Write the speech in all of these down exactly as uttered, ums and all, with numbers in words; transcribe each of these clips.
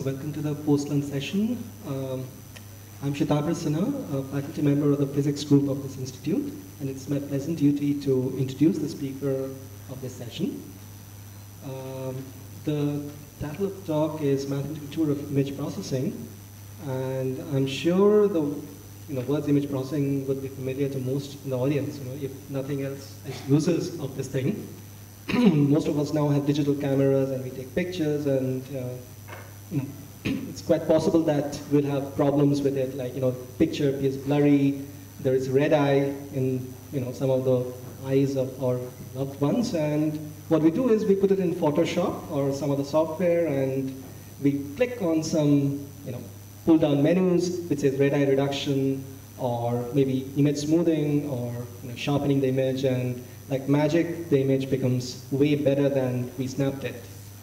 welcome to the post-lunch session. Um, I'm Shitabra Sinha, a faculty member of the physics group of this institute, and it's my pleasant duty to introduce the speaker of this session. Um, the title of the talk is Mathematical Tour of Image Processing, and I'm sure the you know, words image processing would be familiar to most in the audience, you know, if nothing else as users of this thing. Most of us now have digital cameras and we take pictures, and uh, it's quite possible that we'll have problems with it, like, you know, picture appears blurry, there is red eye in, you know, some of the eyes of our loved ones, and what we do is we put it in Photoshop or some other software, and we click on some, you know, pull down menus which says red eye reduction, or maybe image smoothing, or you know, sharpening the image, and like magic, the image becomes way better than we snapped it.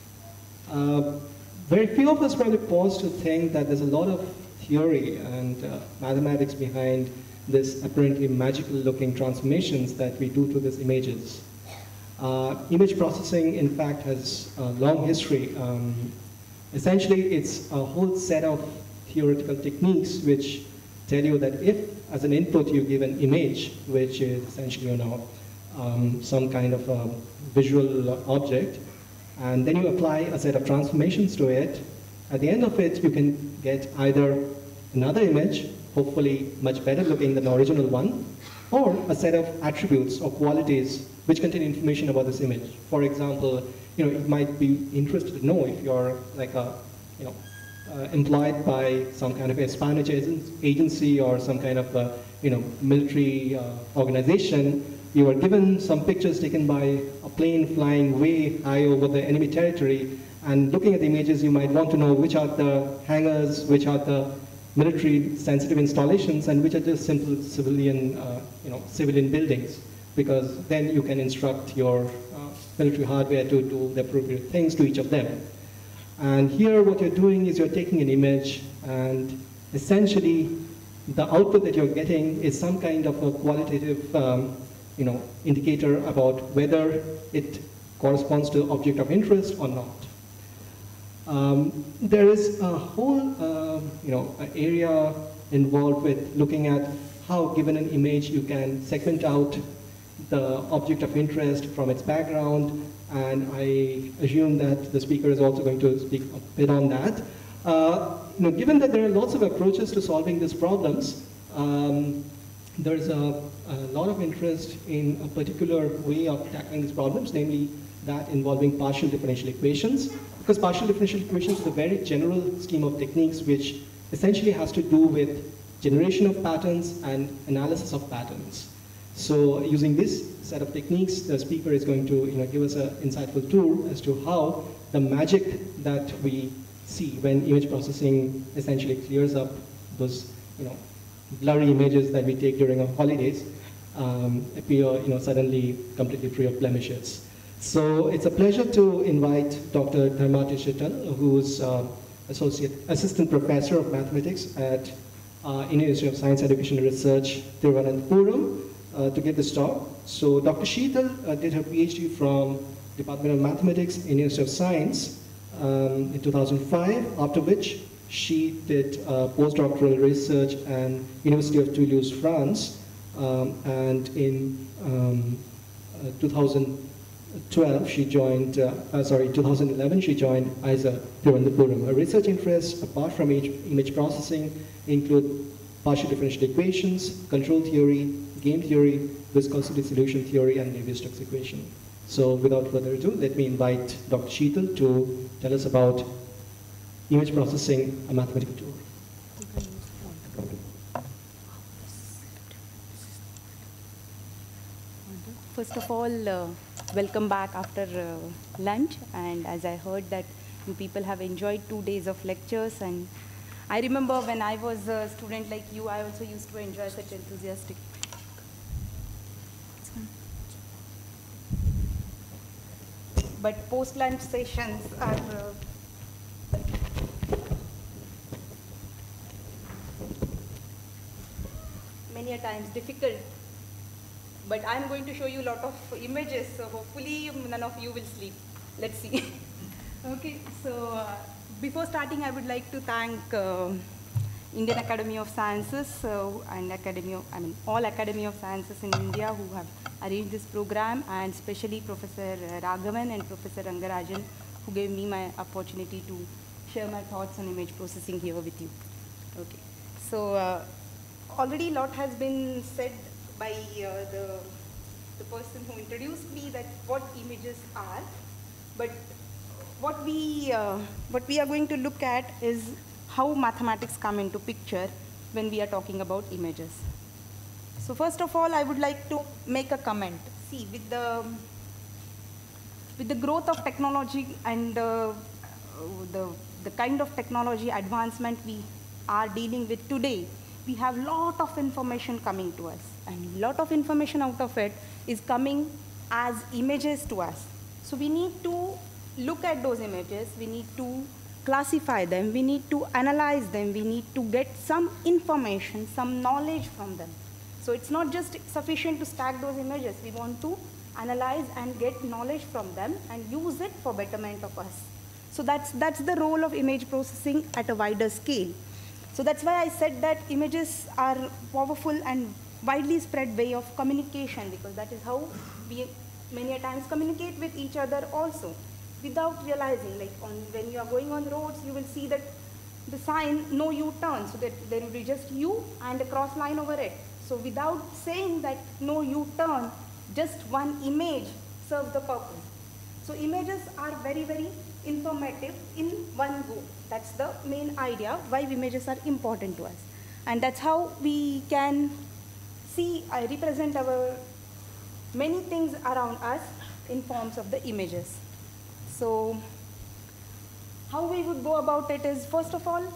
Uh, very few of us probably pause to think that there's a lot of theory and uh, mathematics behind this apparently magical looking transformations that we do to these images. Uh, image processing, in fact, has a long history. Um, essentially, it's a whole set of theoretical techniques which tell you that if, as an input, you give an image, which is essentially, you know, um, some kind of a visual object, and then you apply a set of transformations to it, at the end of it, you can get either another image, hopefully much better looking than the original one, or a set of attributes or qualities which contain information about this image. For example, you know, you might be interested to know if you're like a, you know, Uh, employed by some kind of espionage agency or some kind of uh, you know, military uh, organization. You are given some pictures taken by a plane flying way high over the enemy territory, and looking at the images you might want to know which are the hangars, which are the military sensitive installations, and which are just simple civilian, uh, you know, civilian buildings, because then you can instruct your uh, military hardware to do the appropriate things to each of them. And here what you're doing is you're taking an image, and essentially the output that you're getting is some kind of a qualitative um, you know, indicator about whether it corresponds to object of interest or not. Um, there is a whole uh, you know, area involved with looking at how, given an image, you can segment out the object of interest from its background, and I assume that the speaker is also going to speak a bit on that. Uh, you know, given that there are lots of approaches to solving these problems, um, there's a, a lot of interest in a particular way of tackling these problems, namely that involving partial differential equations, because partial differential equations is a very general scheme of techniques which essentially has to do with generation of patterns and analysis of patterns. So using this set of techniques, the speaker is going to, you know, give us an insightful tour as to how the magic that we see when image processing essentially clears up those, you know, blurry images that we take during our holidays um, appear, you know, suddenly completely free of blemishes. So it's a pleasure to invite Doctor Dharmati Shittal, who's uh, associate assistant professor of mathematics at uh, Indian Institute of Science Education and Research, Thiruvananthapuram. Uh, to give this talk. So Doctor Shittal uh, did her PhD from Department of Mathematics, Indian Institute of Science um, in two thousand five, after which she did uh, postdoctoral research at University of Toulouse, France, um, and in um, uh, two thousand twelve she joined, uh, uh, sorry, two thousand eleven she joined I S A Thiruvananthapuram. Her research interests, apart from image processing, include partial differential equations, control theory, game theory, viscosity solution theory, and Navier-Stokes equation. So without further ado, let me invite Doctor Shittal to tell us about image processing, a mathematical tool. First of all, uh, welcome back after uh, lunch, and as I heard that you people have enjoyed two days of lectures, and I remember when I was a student like you, I also used to enjoy such enthusiastic. But post-lunch sessions are uh, many a times difficult. But I'm going to show you a lot of images, so hopefully none of you will sleep. Let's see. Okay, so uh, before starting, I would like to thank uh, Indian Academy of Sciences uh, and Academy of, I mean, all Academy of Sciences in India who have arranged this program, and especially Professor Raghavan and Professor Rangarajan, who gave me my opportunity to share my thoughts on image processing here with you. Okay. So uh, already a lot has been said by uh, the, the person who introduced me that what images are, but what we, uh, what we are going to look at is how mathematics come into picture when we are talking about images. So first of all, I would like to make a comment. See, with the, with the growth of technology and uh, the, the kind of technology advancement we are dealing with today, we have lot of information coming to us, and lot of information out of it is coming as images to us. So we need to look at those images, we need to classify them, we need to analyze them, we need to get some information, some knowledge from them. So it's not just sufficient to stack those images, we want to analyze and get knowledge from them and use it for betterment of us. So that's, that's the role of image processing at a wider scale. So that's why I said that images are powerful and widely spread way of communication, because that is how we many a times communicate with each other also, without realizing. Like on, when you are going on roads, you will see that the sign, no U-turn, so that there will be just U and a cross line over it. So without saying that no U-turn, just one image serves the purpose. So images are very, very informative in one go. That's the main idea why images are important to us. And that's how we can see, I represent our many things around us in forms of the images. So how we would go about it is, first of all,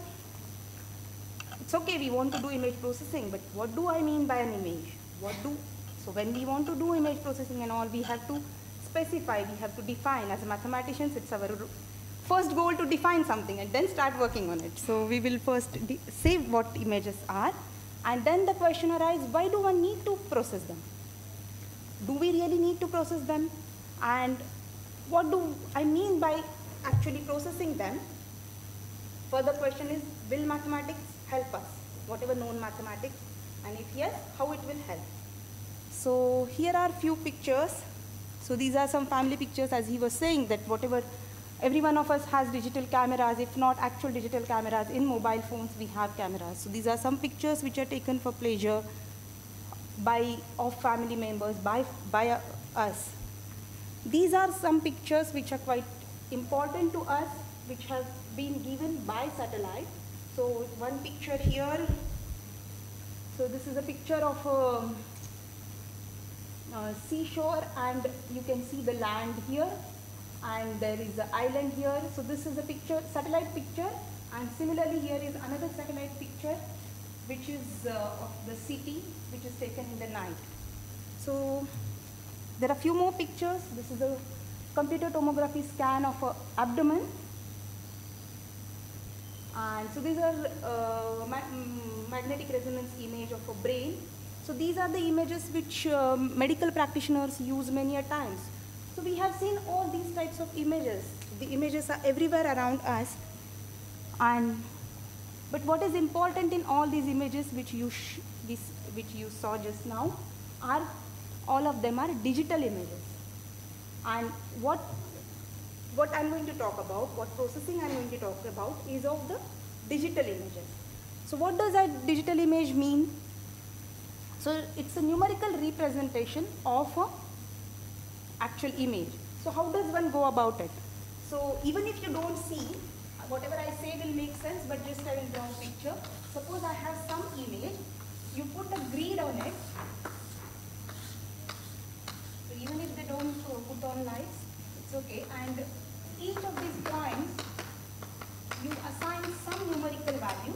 it's okay, we want to do image processing, but what do I mean by an image? What do, so when we want to do image processing and all, we have to specify, we have to define. As mathematicians, it's our first goal to define something and then start working on it. So we will first say what images are, and then the question arises, why do one need to process them? Do we really need to process them? And what do I mean by actually processing them? Further question is, will mathematics help us? Whatever known mathematics, and if yes, how it will help? So here are few pictures. So these are some family pictures, as he was saying, that whatever, every one of us has digital cameras, if not actual digital cameras. In mobile phones, we have cameras. So these are some pictures which are taken for pleasure by, of family members, by, by uh, us. These are some pictures which are quite important to us, which have been given by satellite. So one picture here, so this is a picture of a, a seashore, and you can see the land here, and there is an island here. So this is a picture, satellite picture, and similarly here is another satellite picture, which is uh, of the city, which is taken in the night. So there are few more pictures. This is a computer tomography scan of an abdomen. And so these are uh, ma magnetic resonance image of a brain. So these are the images which uh, medical practitioners use many a times. So we have seen all these types of images. The images are everywhere around us. And but what is important in all these images which you sh this, which you saw just now are, all of them are digital images. And what what I'm going to talk about, what processing I'm going to talk about is of the digital images. So what does a digital image mean? So it's a numerical representation of an actual image. So how does one go about it? So even if you don't see, whatever I say will make sense, but just I will draw a picture. Suppose I have some image, you put a grid on it. So even if they don't uh, put on lights, it's okay. And each of these points, you assign some numerical value.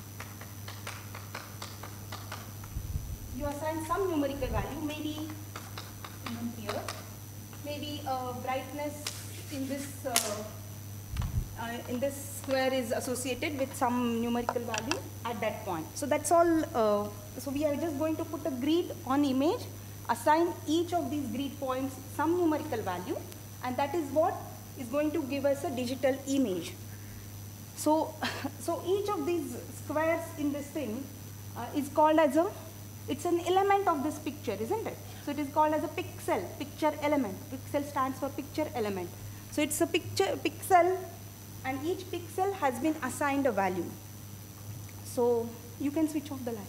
You assign some numerical value, maybe even here, maybe uh, brightness in this uh, uh, in this square is associated with some numerical value at that point. So that's all. Uh, so we are just going to put a grid on image, assign each of these grid points some numerical value, and that is what is going to give us a digital image. So, so each of these squares in this thing uh, is called as a, it's an element of this picture, isn't it? So it is called as a pixel, picture element. Pixel stands for picture element. So it's a picture, pixel, and each pixel has been assigned a value. So you can switch off the lights.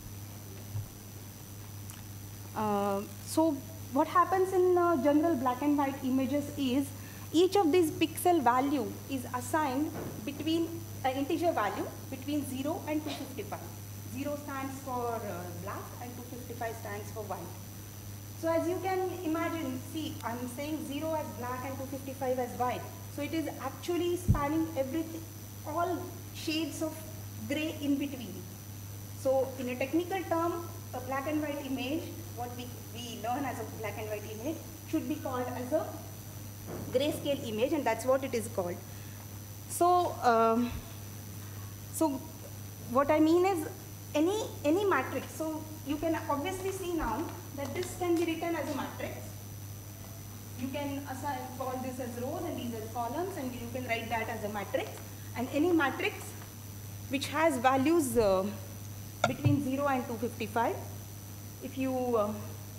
Uh, so what happens in uh, general black and white images is each of these pixel value is assigned between an integer value between zero and two fifty-five. zero stands for uh, black and two fifty-five stands for white. So as you can imagine, see, I'm saying zero as black and two fifty-five as white. So it is actually spanning everything, all shades of gray in between. So in a technical term, a black and white image, what we, we learn as a black and white image, should be called as a grayscale image, and that's what it is called. So, um, so what I mean is any, any matrix, so you can obviously see now that this can be written as a matrix. You can assign, call this as rows and these as columns, and you can write that as a matrix. And any matrix which has values uh, between zero and two fifty-five, if you, uh,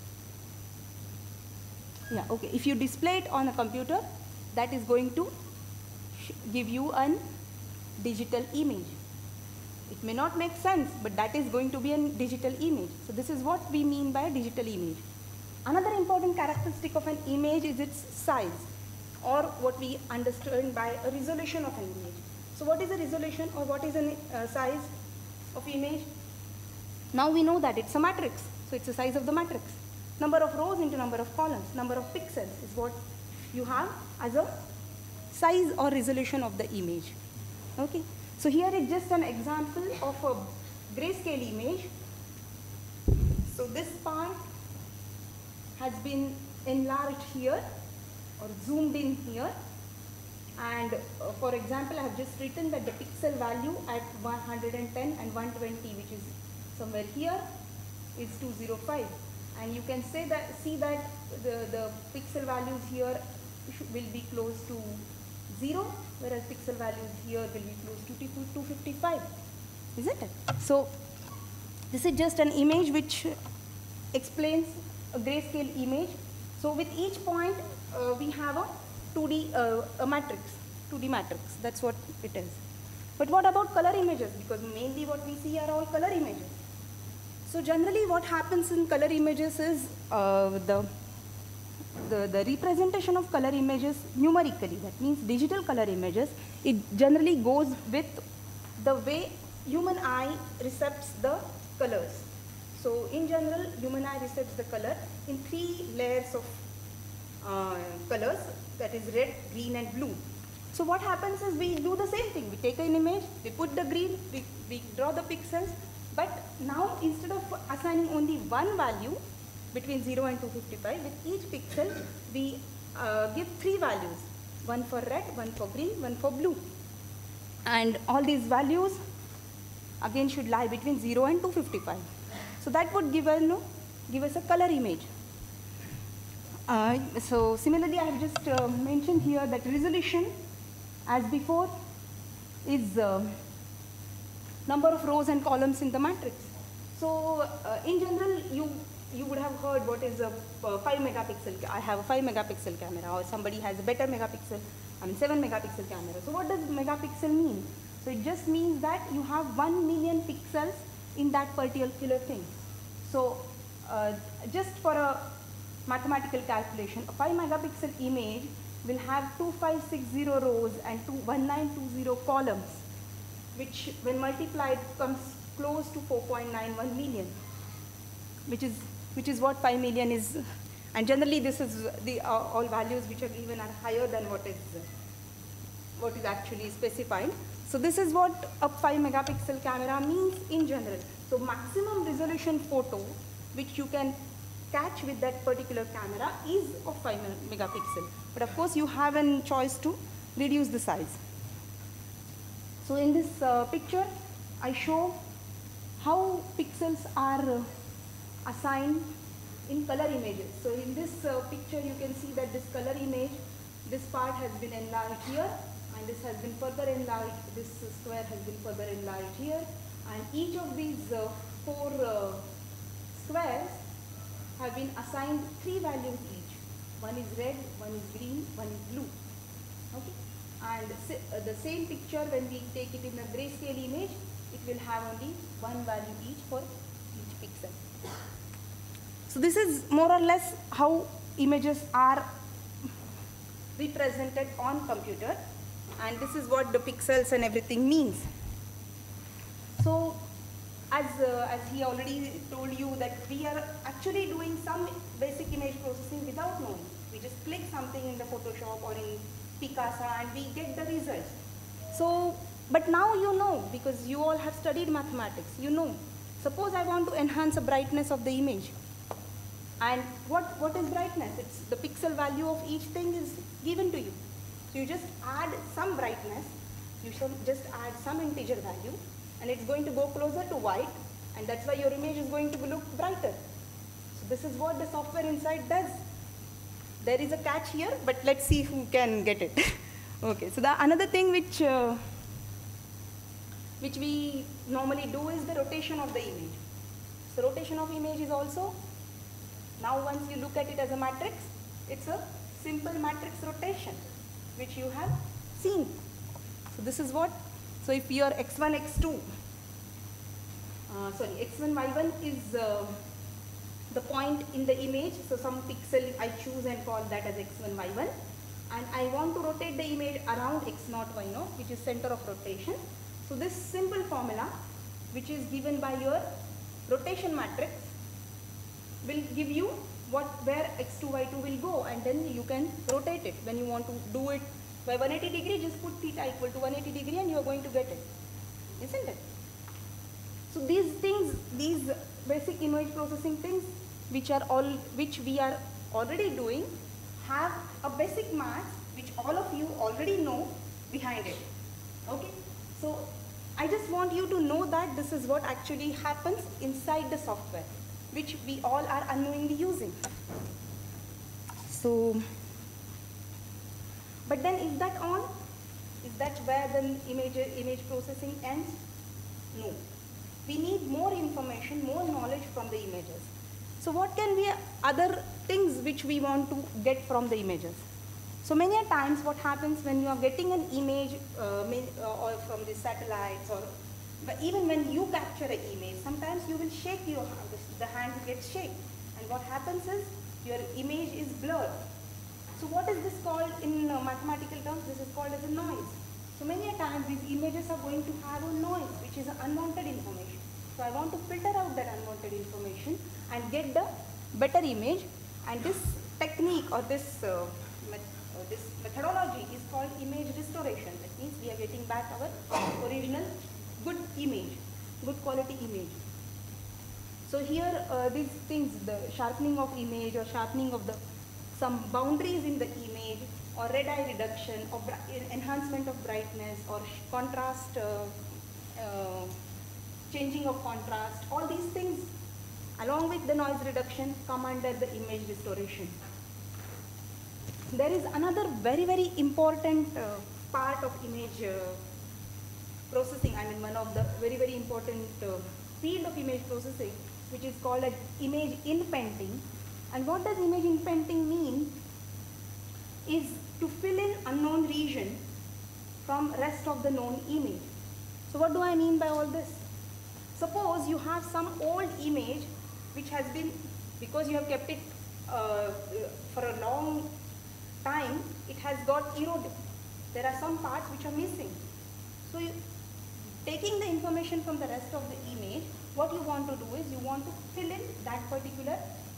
yeah, okay, if you display it on a computer, that is going to give you a digital image. It may not make sense, but that is going to be a digital image. So this is what we mean by a digital image. Another important characteristic of an image is its size, or what we understand by a resolution of an image. So what is a resolution, or what is a uh, size of image? Now we know that it's a matrix, so it's the size of the matrix. Number of rows into number of columns, number of pixels is what you have as a size or resolution of the image. Okay, so here is just an example of a grayscale image. So this part has been enlarged here or zoomed in here, and uh, for example, I have just written that the pixel value at one hundred ten and one twenty, which is somewhere here, is two hundred five, and you can say that, see that the, the pixel values here will be close to zero, whereas pixel values here will be close to two hundred fifty-five, isn't it? So this is just an image which explains a grayscale image. So with each point, uh, we have a two D uh, a matrix, two D matrix. That's what it is. But what about color images? Because mainly what we see are all color images. So generally, what happens in color images is uh, the, the the representation of color images numerically. That means digital color images. It generally goes with the way human eye recepts the colors. So in general, human eye recepts the color in three layers of uh, colors, that is red, green and blue. So what happens is we do the same thing. We take an image, we put the green, we, we draw the pixels, but now instead of assigning only one value between zero and two fifty-five, with each pixel we uh, give three values, one for red, one for green, one for blue. And all these values again should lie between zero and two fifty-five. So that would give us, you know, give us a color image. Uh, so similarly, I have just uh, mentioned here that resolution, as before, is uh, number of rows and columns in the matrix. So uh, in general, you you would have heard what is a uh, five megapixel. I have a five megapixel camera, or somebody has a better megapixel, I mean seven megapixel camera. So what does megapixel mean? So it just means that you have one million pixels in that particular thing. So uh, just for a mathematical calculation, a five megapixel image will have two thousand five hundred sixty rows and two one thousand nine hundred twenty columns, which when multiplied comes close to four point nine one million, which is which is what five million is. And generally this is the uh, all values which are given are higher than what is uh, what is actually specified. So this is what a five megapixel camera means in general. So maximum resolution photo which you can catch with that particular camera is of five megapixel. But of course you have a choice to reduce the size. So in this uh, picture I show how pixels are uh, assigned in color images. So in this uh, picture you can see that this color image, this part has been enlarged here, and and this has been further enlarged, this square has been further enlarged here, and each of these uh, four uh, squares have been assigned three values each. One is red, one is green, one is blue. Okay? And uh, the same picture, when we take it in a grayscale image, it will have only one value each for each pixel. So this is more or less how images are represented on computer, and this is what the pixels and everything means. So as, uh, as he already told you that we are actually doing some basic image processing without knowing. We just click something in the Photoshop or in Picasa and we get the results. So, but now you know, because you all have studied mathematics, you know. Suppose I want to enhance the brightness of the image. And what, what is brightness? It's the pixel value of each thing is given to you. So you just add some brightness, you should just add some integer value, and it's going to go closer to white, and that's why your image is going to look brighter. So this is what the software inside does. There is a catch here, but let's see who can get it. Okay, so the another thing which, uh, which we normally do is the rotation of the image. So rotation of image is also, now once you look at it as a matrix, it's a simple matrix rotation, which you have seen. So this is what, so if your x one, x two, uh, sorry, x one, y one is uh, the point in the image, so some pixel I choose and call that as x one, y one, and I want to rotate the image around x zero, y zero, which is center of rotation. So this simple formula, which is given by your rotation matrix, will give you what, where x two, y two will go, and then you can rotate it. When you want to do it by one hundred eighty degree, just put theta equal to one hundred eighty degree and you are going to get it, isn't it? So these things, these basic image processing things, which are all, which we are already doing, have a basic math which all of you already know behind it. Okay? So I just want you to know that this is what actually happens inside the software, which we all are unknowingly using. So, but then is that all? Is that where the image, image processing ends? No. We need more information, more knowledge from the images. So what can be other things which we want to get from the images? So many a times what happens when you are getting an image uh, or from the satellites, or but even when you capture an image, sometimes you will shake your hand, the hand gets shaken, and what happens is your image is blurred. So what is this called in uh, mathematical terms? This is called as a noise. So many a times these images are going to have a noise, which is unwanted information. So I want to filter out that unwanted information and get the better image, and this technique or this uh, met uh, this methodology is called image restoration. That means we are getting back our original good image, good quality image. So here uh, these things, the sharpening of image or sharpening of the some boundaries in the image, or red eye reduction, or enhancement of brightness, or contrast, uh, uh, changing of contrast, all these things along with the noise reduction come under the image restoration. There is another very very important uh, part of image uh, processing, I mean one of the very very important uh, field of image processing, which is called as image inpainting. And what does image inpainting mean? Is to fill in unknown region from rest of the known image. So what do I mean by all this? Suppose you have some old image which has been, because you have kept it uh, for a long time, it has got eroded. There are some parts which are missing. So you, taking the information from the rest of the image, what you want to do is you want to fill in that particular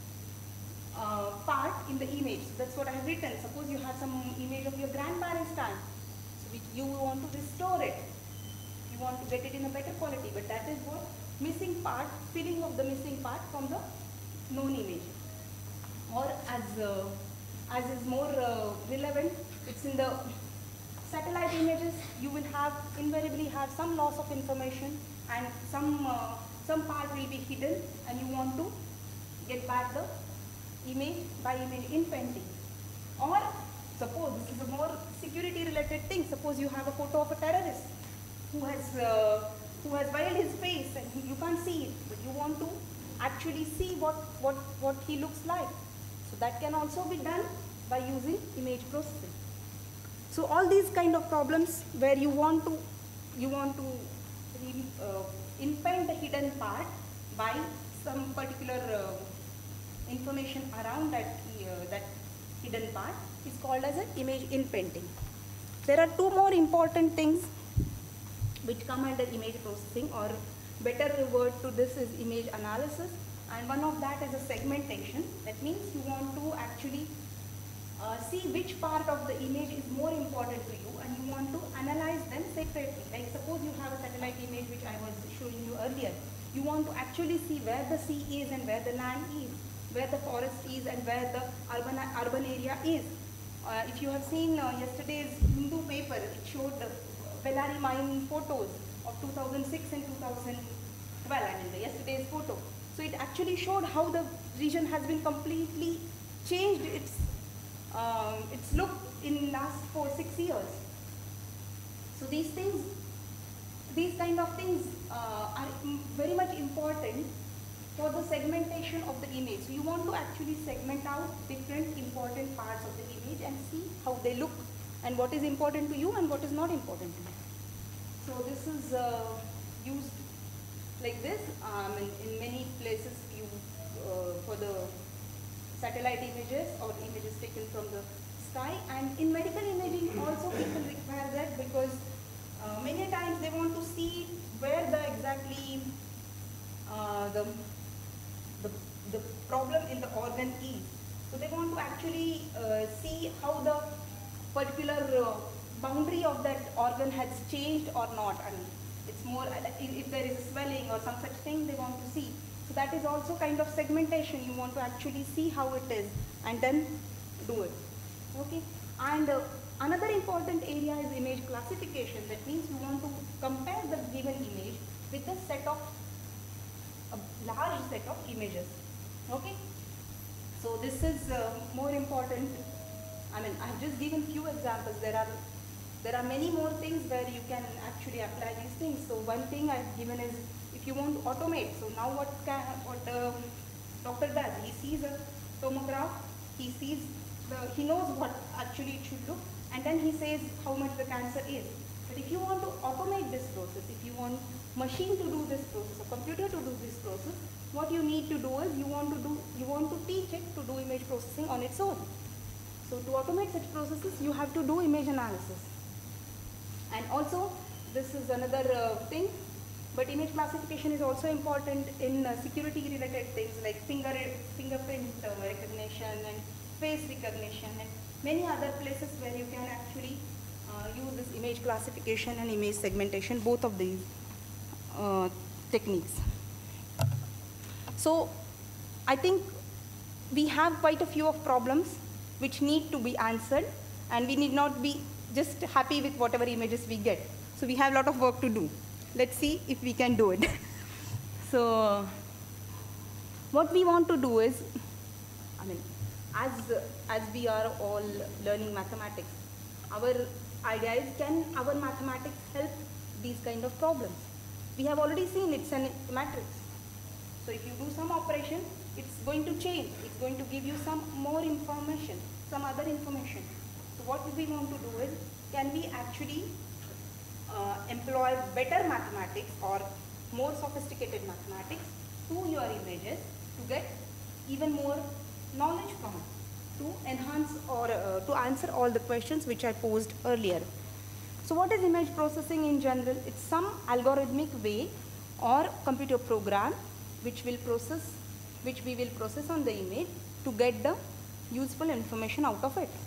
Uh, part in the image. So that's what I have written. Suppose you have some image of your grandparents' time, so which you want to restore it. You want to get it in a better quality, but that is what missing part, filling of the missing part from the known image. Or as uh, as is more uh, relevant, it's in the satellite images. You will have invariably have some loss of information, and some uh, some part will be hidden, and you want to get back the image by image inpainting. Or Suppose this is a more security related thing. Suppose you have a photo of a terrorist who has uh, who has veiled his face and he, you can't see it, but you want to actually see what, what, what he looks like. So that can also be done by using image processing. So all these kind of problems where you want to you want to really, uh, inpaint the hidden part by some particular uh, information around that uh, that hidden part is called as an image inpainting. There are two more important things which come under image processing, or better word to this is image analysis, and one of that is a segmentation. That means you want to actually uh, see which part of the image is more important to you and you want to analyze them separately. Like suppose you have a satellite image which I was showing you earlier. You want to actually see where the sea is and where the land is, where the forest is and where the urban, urban area is. Uh, if you have seen uh, yesterday's Hindu paper, it showed the Bellary mine photos of two thousand six and two thousand twelve, I mean the yesterday's photo. So it actually showed how the region has been completely changed its, um, its look in last four, six years. So these things, these kind of things uh, are very much important for the segmentation of the image. So you want to actually segment out different important parts of the image and see how they look and what is important to you and what is not important to you. So this is uh, used like this um, in, in many places you, uh, for the satellite images or images taken from the sky, and in medical imaging also people require that because uh, many times they want to see where the exactly uh, the The, the problem in the organ is. So they want to actually uh, see how the particular uh, boundary of that organ has changed or not. I mean, it's more, if there is a swelling or some such thing they want to see. So that is also kind of segmentation. You want to actually see how it is and then do it. Okay. And uh, another important area is image classification. That means you want to compare the given image with a set of a large set of images. Okay, so this is uh, more important. I mean, I have just given few examples. There are there are many more things where you can actually apply these things. So one thing I have given is if you want to automate. So now what can what um, doctor does? He sees a tomograph. He sees the he knows what actually it should look, and then he says how much the cancer is. But if you want to automate this process, if you want machine to do this process, a computer to do this process, what you need to do is you want to do you want to teach it to do image processing on its own. So to automate such processes, you have to do image analysis. And also, this is another uh, thing, but image classification is also important in uh, security related things like finger fingerprint uh, recognition and face recognition and many other places where you can actually uh, use this image classification and image segmentation, both of these uh, techniques. So I think we have quite a few of problems which need to be answered, and we need not be just happy with whatever images we get. So we have a lot of work to do. Let's see if we can do it. So what we want to do is, I mean, as, as we are all learning mathematics, our idea is, can our mathematics help these kind of problems? We have already seen it's a matrix. So if you do some operation, it's going to change. It's going to give you some more information, some other information. So what we want to do is, can we actually uh, employ better mathematics or more sophisticated mathematics to your images to get even more knowledge from it, to enhance or uh, to answer all the questions which I posed earlier. So what is image processing in general? It's some algorithmic way or computer program which will process, which we will process on the image to get the useful information out of it.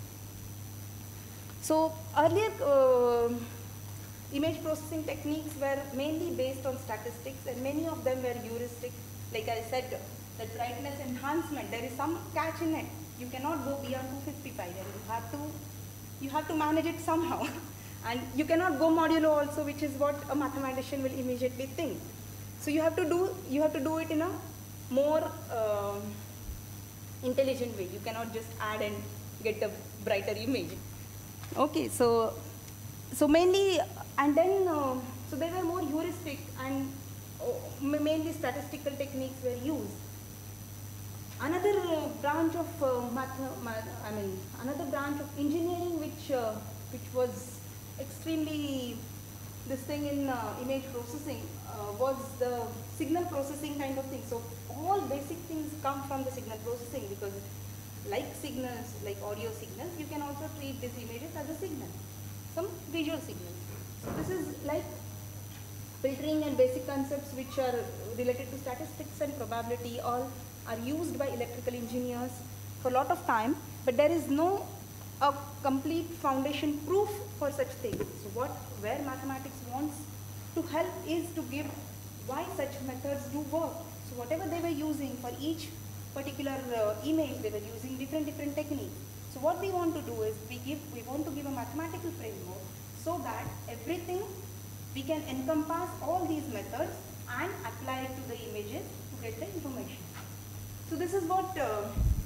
So earlier uh, image processing techniques were mainly based on statistics, and many of them were heuristics. Like I said, that brightness enhancement, there is some catch in it. You cannot go beyond two fifty-five, and you have to, you have to manage it somehow. And you cannot go modulo also, which is what a mathematician will immediately think. So you have to do, you have to do it in a more uh, intelligent way. You cannot just add and get a brighter image. Okay, so so mainly, and then uh, so there were more heuristic and uh, mainly statistical techniques were used. Another uh, branch of uh, math, math, I mean another branch of engineering which uh, which was extremely this thing in uh, image processing uh, was the signal processing kind of thing. So all basic things come from the signal processing, because like signals, like audio signals, you can also treat these images as a signal, some visual signals. So this is like filtering and basic concepts which are related to statistics and probability all are used by electrical engineers for a lot of time, but there is no a complete foundation proof for such things. So what, where mathematics wants to help is to give why such methods do work. So whatever they were using for each particular uh, image, they were using different different techniques. So what we want to do is we give, we want to give a mathematical framework so that everything we can encompass all these methods and apply it to the images to get the information. So this is what uh,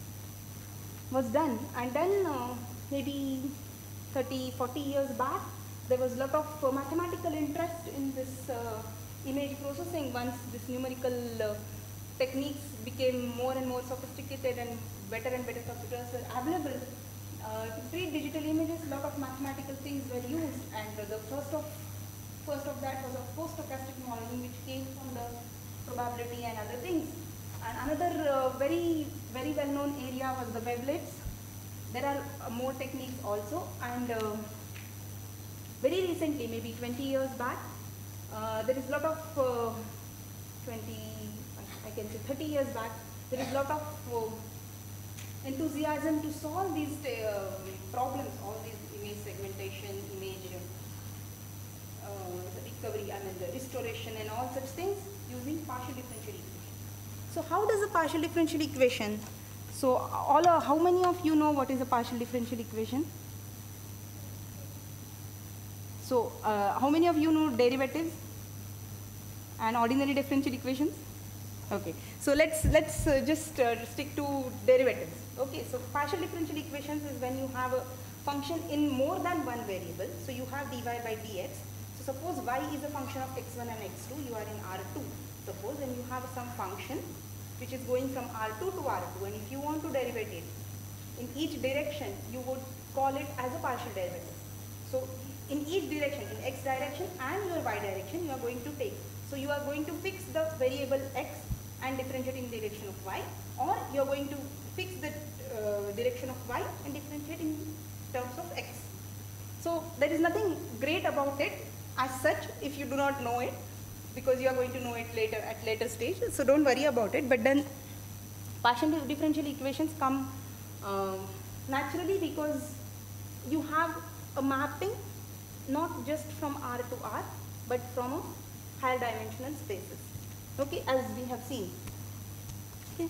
was done, and then uh, maybe thirty, forty years back, there was a lot of uh, mathematical interest in this uh, image processing once this numerical uh, techniques became more and more sophisticated and better and better computers were available. Uh, to create digital images, a lot of mathematical things were used, and uh, the first of first of that was of course stochastic modeling, which came from the probability and other things. And another uh, very very well known area was the wavelets. There are uh, more techniques also, and uh, very recently, maybe twenty years back, uh, there is a lot of uh, twenty, I can say thirty years back, there is a lot of uh, enthusiasm to solve these uh, problems, all these image segmentation, image uh, recovery, I mean the restoration and all such things using partial differential equation. So how does a partial differential equation, so all uh, how many of you know what is a partial differential equation? So uh, how many of you know derivatives and ordinary differential equations? Okay, so let's let's uh, just uh, stick to derivatives. Okay, so partial differential equations is when you have a function in more than one variable. So you have dy by dx. So suppose y is a function of x one and x two. You are in R two. Suppose, and you have some function which is going from R two to R two, and if you want to derive it in each direction, you would call it as a partial derivative. So in each direction, in x direction and your y direction, you are going to take. So you are going to fix the variable x and differentiate in the direction of y, or you are going to fix the uh, direction of y and differentiate in terms of x. So there is nothing great about it as such if you do not know it, because you are going to know it later at later stage. So don't worry about it. But then partial differential equations come uh, naturally because you have a mapping not just from R to R, but from a higher dimensional spaces. Okay, as we have seen. Okay.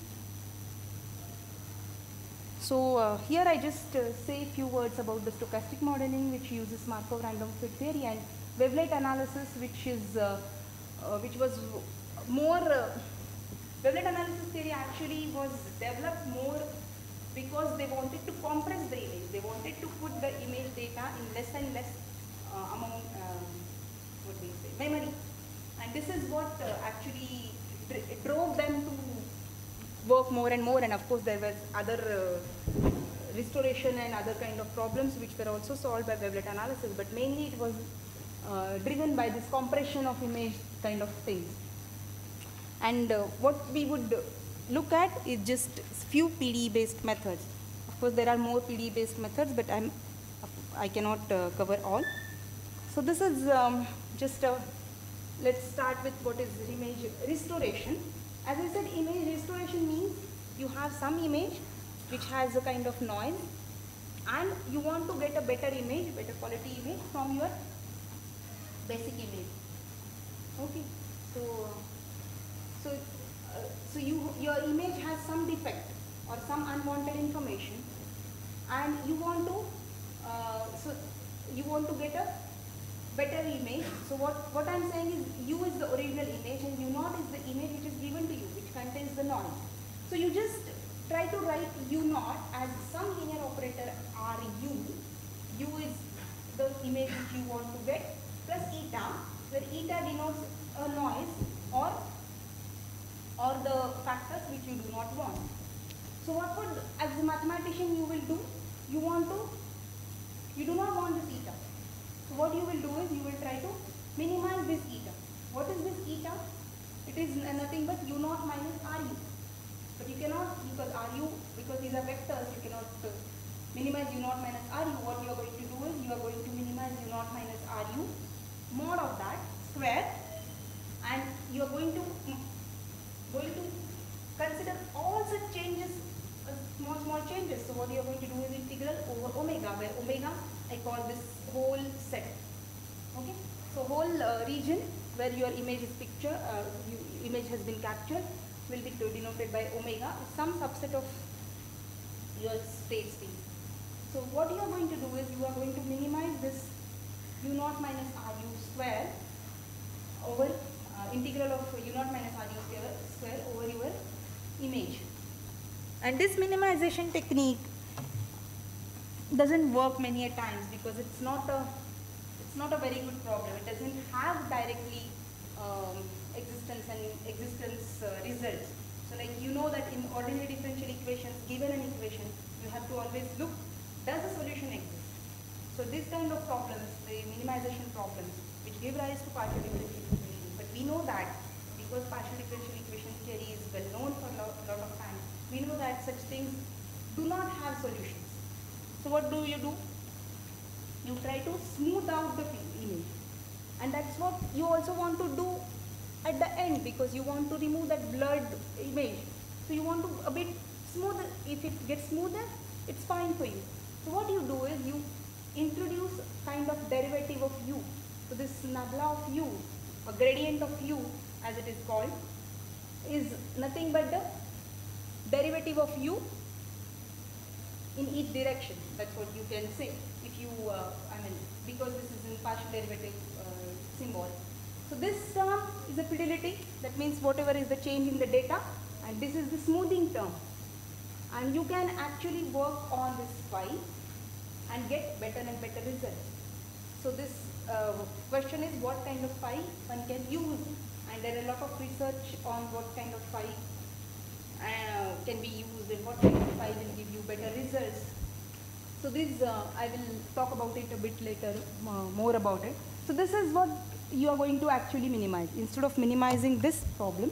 So uh, here I just uh, say a few words about the stochastic modeling, which uses Markov random fit theory, and wavelet analysis, which is uh, uh, which was more uh, wavelet analysis theory actually was developed more because they wanted to compress the image. They wanted to put the image data in less and less uh, amount, um, what do you say, memory. And this is what uh, actually drove them to work more and more. And of course, there was other uh, restoration and other kind of problems which were also solved by wavelet analysis. But mainly it was uh, driven by this compression of image kind of things. And uh, what we would look at is just few P D E-based methods. Of course, there are more P D E-based methods, but I'm, I cannot uh, cover all. So this is um, just a, let's start with what is image restoration. As I said, image restoration means you have some image which has a kind of noise, and you want to get a better image, better quality image from your basic image. Okay, so so uh, so you your image has some defect or some unwanted information, and you want to uh, so you want to get a better image. So what, what I'm saying is U is the original image and U naught is the image which is given to you, which contains the noise. So you just try try to write u naught as some linear operator ru. U is the image which you want to get, plus eta, where eta denotes a noise or or the factors which you do not want. So what would, as a mathematician, you will do? You want to, you do not want this eta. So what you will do is you will try to minimize this eta. What is this eta? It is nothing but u naught minus ru. But you cannot, because ru, because these are vectors, you cannot uh, minimize u naught minus ru. What you are going to do is you are going to minimize u naught minus ru, mod of that square, and you are going to going to consider all such changes, uh, small small changes. So what you are going to do is integral over omega, where omega I call this whole set. Okay, so whole uh, region where your image is picture, uh, you, image has been captured, will be denoted by omega, some subset of your state space. So what you are going to do is you are going to minimize this u naught minus ru square over uh, integral of u naught minus ru square, square over your image. And this minimization technique doesn't work many a times because it's not a it's not a very good problem. It doesn't have directly um, existence and existence uh, results. So like you know that in ordinary differential equations, given an equation, you have to always look, does a solution exist? So this kind of problems, the minimization problems, which give rise to partial differential equations, but we know that because partial differential equation theory is well known for a lot, lot of time, we know that such things do not have solutions. So what do you do? You try to smooth out the image, and that's what you also want to do at the end, because you want to remove that blurred image. So you want to a bit smoother. If it gets smoother, it's fine for you. So what you do is you introduce kind of derivative of u. So this nabla of u, a gradient of u as it is called, is nothing but the derivative of u in each direction. That's what you can say. If you, uh, I mean, because this is in partial derivative uh, symbol. So this term is a fidelity. That means whatever is the change in the data, and this is the smoothing term. And you can actually work on this phi and get better and better results. So this uh, question is what kind of phi one can use, and there are a lot of research on what kind of phi uh, can be used and what kind of phi will give you better results. So this uh, I will talk about it a bit later, uh, more about it. So this is what you are going to actually minimize. Instead of minimizing this problem,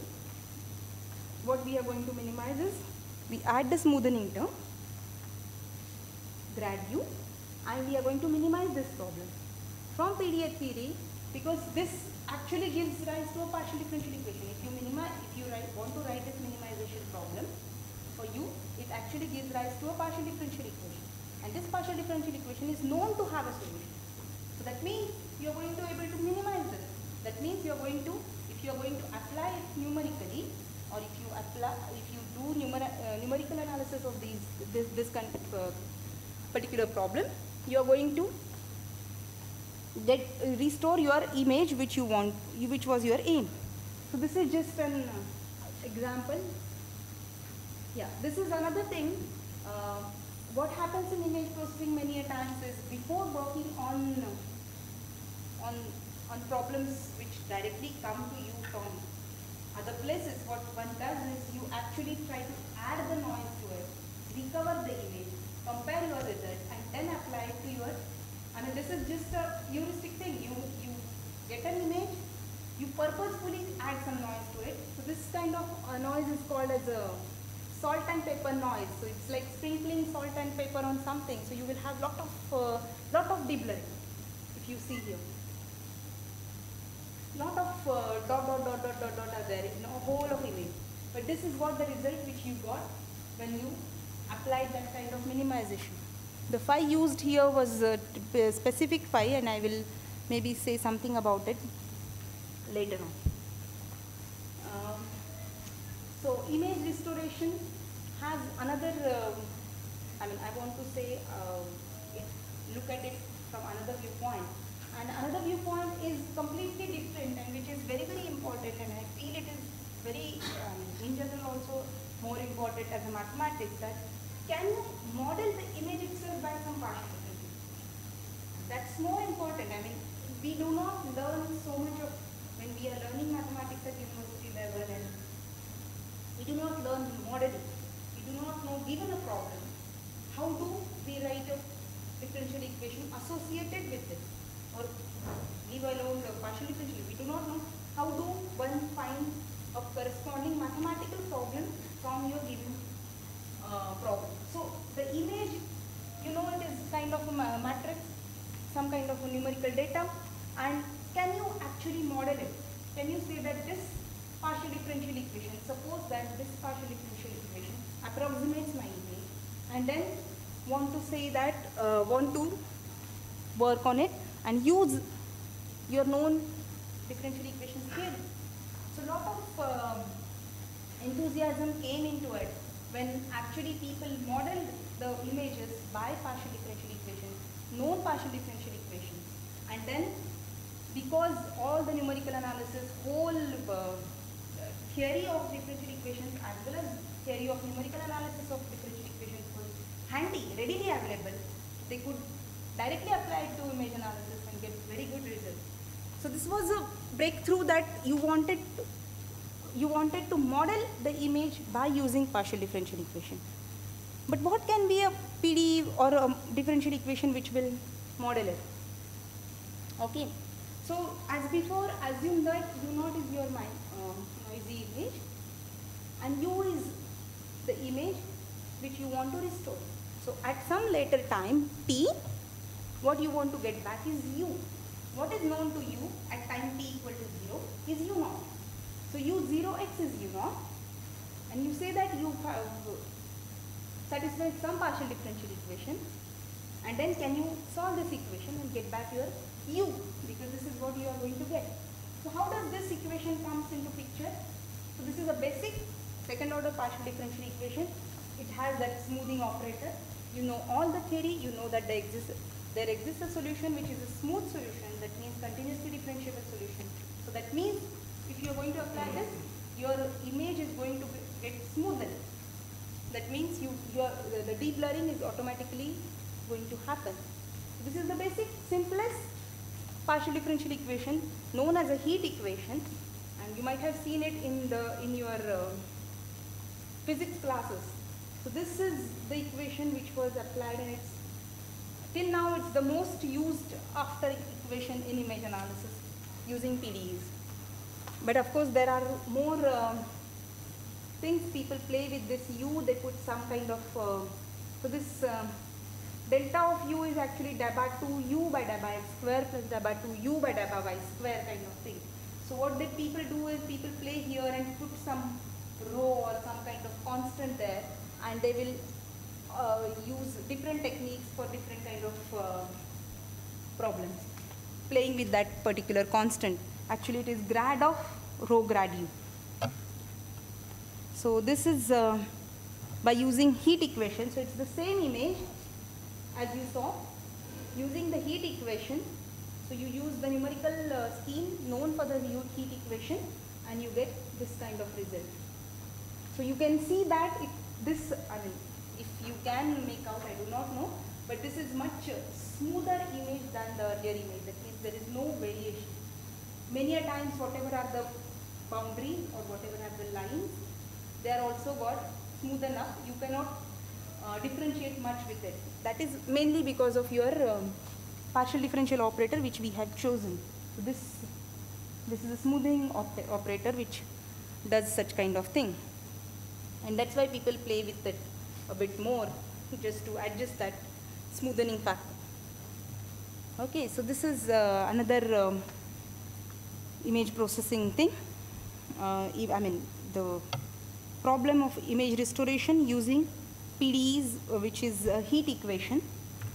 what we are going to minimize is we add the smoothening term, grad u, and we are going to minimize this problem from P D F theory, because this actually gives rise to a partial differential equation. If you minimize, if you write, want to write this minimization problem for you, it actually gives rise to a partial differential equation, and this partial differential equation is known to have a solution. So that means you are going to be able to minimize this. That means you are going to, if you are going to apply it numerically, or if you apply, if you do numer uh, numerical analysis of these this this kind of uh, particular problem, you are going to get uh, restore your image which you want, which was your aim. So this is just an uh, example. Yeah, this is another thing. Uh, what happens in image processing many a times is before working on on on problems which directly come to you from other places, what one does is you actually try to add the noise to it, recover the image, compare your result, and then apply it to your, I mean this is just a heuristic thing. You, you get an image, you purposefully add some noise to it. So this kind of uh, noise is called as a salt and pepper noise. So it's like sprinkling salt and pepper on something. So you will have lot of, uh, lot of deblurring, if you see here. Lot of uh, dot dot dot dot dot dot are there in a whole of image. But this is what the result which you got when you applied that kind of minimization. The phi used here was a specific phi, and I will maybe say something about it later on. Um, so image restoration has another, uh, I mean I want to say, uh, it, look at it from another viewpoint. And another viewpoint is completely different, and which is very, very important, and I feel it is very, um, in general also, more important as a mathematics, that can you model the image itself by some partial differentiation? That's more important. I mean, we do not learn so much of, when we are learning mathematics at university level, and we do not learn modeling. We do not know, given a problem, how do we write a differential equation associated with it, or leave alone the partial differential. We do not know how do one find a corresponding mathematical problem from your given uh, problem. So the image, you know, it is kind of a ma matrix, some kind of a numerical data, and can you actually model it? Can you say that this partial differential equation, suppose that this partial differential equation approximates my image, and then want to say that, uh, want to work on it and use your known differential equations theory. So a lot of uh, enthusiasm came into it when actually people modeled the images by partial differential equations, known partial differential equations, and then because all the numerical analysis, whole uh, theory of differential equations as well as theory of numerical analysis of differential equations was handy, readily available, they could directly apply it to image analysis and get very good results. So this was a breakthrough that you wanted to, you wanted to model the image by using partial differential equation. But what can be a P D E or a differential equation which will model it? Okay. So as before, assume that U naught is your mind, uh, noisy image, and U is the image which you want to restore. So at some later time, T, what you want to get back is U. What is known to you at time T equal to zero is U naught. So U zero x is U naught, and you say that you have satisfied some partial differential equation, and then can you solve this equation and get back your U, because this is what you are going to get. So how does this equation comes into picture? So this is a basic second order partial differential equation. It has that smoothing operator. You know all the theory, you know that there exists, there exists a solution which is a smooth solution, that means continuously differentiable solution. So that means if you are going to apply this, your image is going to get smoothed. That means you, your, the de-blurring is automatically going to happen. This is the basic, simplest partial differential equation known as a heat equation, and you might have seen it in the in your uh, physics classes. So this is the equation which was applied, and it's till now it's the most used after equation in image analysis using P D Es. But of course there are more uh, things people play with this U. They put some kind of uh, so this uh, delta of U is actually del by two U by del by x square plus del by two U by del by y square kind of thing. So what did people do is people play here and put some rho or some kind of constant there, and they will uh, use different techniques for different kind of uh, problems, playing with that particular constant. Actually it is grad of rho grad U. So this is uh, by using heat equation. So it's the same image as you saw using the heat equation. So you use the numerical uh, scheme known for the heat equation, and you get this kind of result. So you can see that it, this, I mean, if you can make out, I do not know, but this is much smoother image than the earlier image. That means there is no variation. Many a times whatever are the boundary or whatever are the lines, they are also got smooth enough. You cannot uh, differentiate much with it. That is mainly because of your um, partial differential operator which we have chosen. So this, this is a smoothing op operator which does such kind of thing. And that's why people play with it a bit more, just to adjust that smoothing factor. Okay, so this is uh, another um, image processing thing. Uh, I mean, the problem of image restoration using P D Es, uh, which is a heat equation.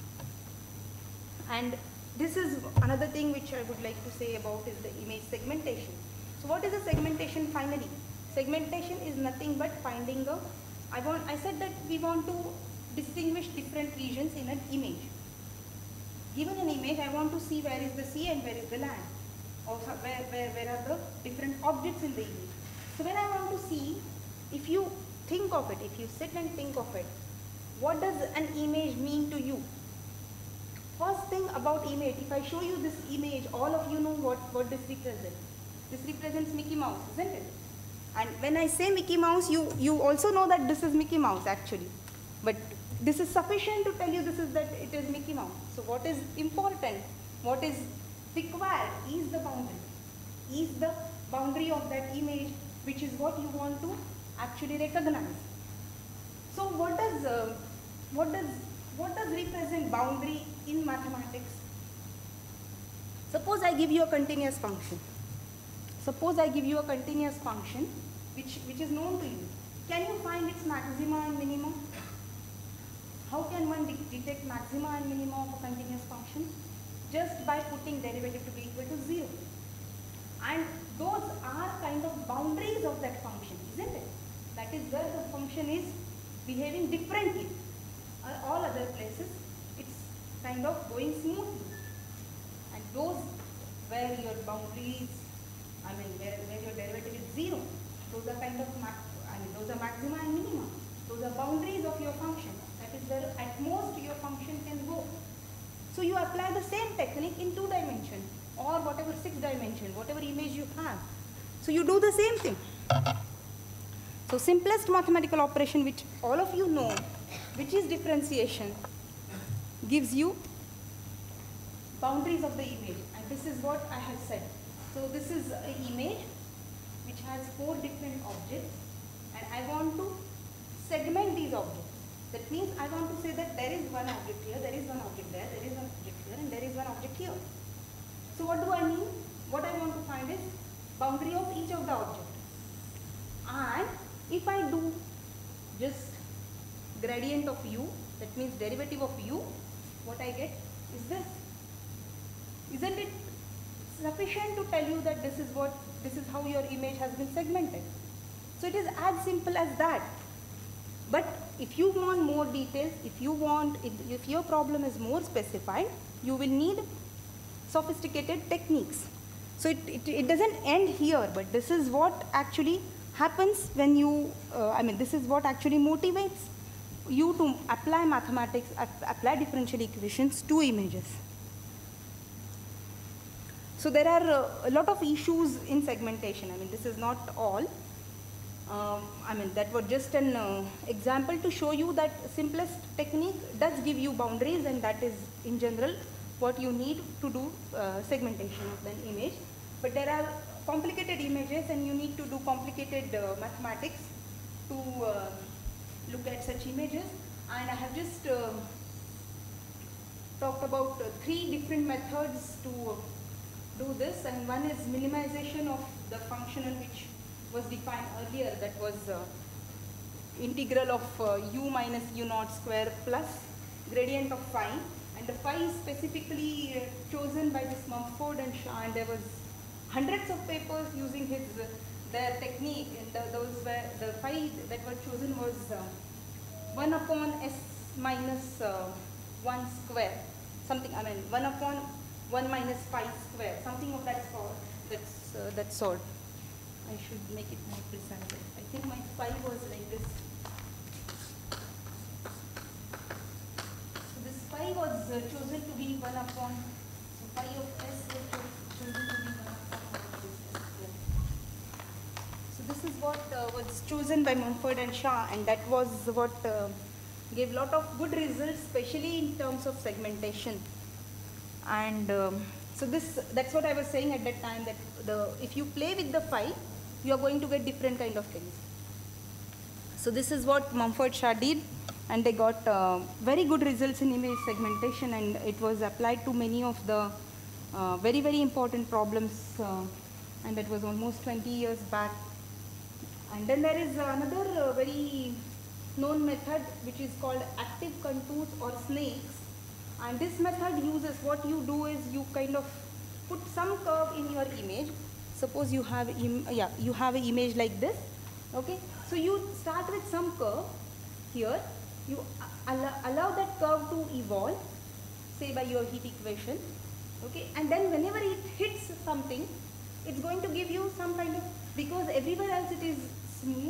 And this is another thing which I would like to say about is the image segmentation. So what is the segmentation finally? Segmentation is nothing but finding a, I want, I said that we want to distinguish different regions in an image. Given an image, I want to see where is the sea and where is the land, or where, where, where are the different objects in the image. So when I want to see, if you think of it, if you sit and think of it, what does an image mean to you? First thing about image, if I show you this image, all of you know what, what this represents. This represents Mickey Mouse, isn't it? And when I say Mickey Mouse, you, you also know that this is Mickey Mouse actually. But this is sufficient to tell you this is that it is Mickey Mouse. So what is important, what is required is the boundary. Is the boundary of that image, which is what you want to actually recognize. So what does, uh, what does, what does represent boundary in mathematics? Suppose I give you a continuous function. Suppose I give you a continuous function which, which is known to you. Can you find its maxima and minima? How can one de detect maxima and minima of a continuous function? Just by putting derivative to be equal to zero. And those are kind of boundaries of that function, isn't it? That is where the function is behaving differently. Uh, all other places, it's kind of going smoothly. And those where your boundaries, I mean, where, where your derivative is zero, those are kind of, I mean, those are maxima and minima. Those are boundaries of your function. That is where at most your function can go. So you apply the same technique in two dimension or whatever six dimension, whatever image you have. So you do the same thing. So simplest mathematical operation which all of you know, which is differentiation, gives you boundaries of the image. And this is what I have said. So this is an image which has four different objects, and I want to segment these objects. That means I want to say that there is one object here, there is one object there, there is one object here, and there is one object here. So what do I mean? What I want to find is boundary of each of the objects. And if I do just gradient of u, that means derivative of u, what I get is this. Isn't it sufficient to tell you that this is what, this is how your image has been segmented? So it is as simple as that. But if you want more details, if you want, if, if your problem is more specified, you will need sophisticated techniques. So it, it, it doesn't end here, but this is what actually happens when you, uh, I mean, this is what actually motivates you to apply mathematics, apply differential equations to images. So there are uh, a lot of issues in segmentation. I mean, this is not all. Um, I mean, that was just an uh, example to show you that simplest technique does give you boundaries, and that is in general what you need to do uh, segmentation of an image. But there are complicated images, and you need to do complicated uh, mathematics to uh, look at such images. And I have just uh, talked about uh, three different methods to uh, do this, and one is minimization of the functional which was defined earlier, that was uh, integral of uh, u minus u naught square plus gradient of phi, and the phi is specifically uh, chosen by this Mumford and Shah, and there was hundreds of papers using his uh, their technique, and the, those were the phi that was chosen was uh, one upon s minus uh, one square, something, I mean one upon one minus phi square, something of that sort. That's uh, that sort. I should make it more precise. I think my phi was like this. So this phi was uh, chosen to be one upon, so phi of s was cho chosen to be one upon this square. So this is what uh, was chosen by Mumford and Shah, and that was what uh, gave lot of good results, especially in terms of segmentation. And um, so this, that's what I was saying at that time, that the, if you play with the phi, you are going to get different kind of things. So this is what Mumford Shah did, and they got uh, very good results in image segmentation, and it was applied to many of the uh, very, very important problems, uh, and that was almost twenty years back. And then there is another uh, very known method which is called active contours or snakes. And this method uses, what you do is you kind of put some curve in your image. Suppose you have, im yeah, you have an image like this, okay? So you start with some curve here, you allow, allow that curve to evolve, say by your heat equation, okay? And then whenever it hits something, it's going to give you some kind of, because everywhere else it is smooth or there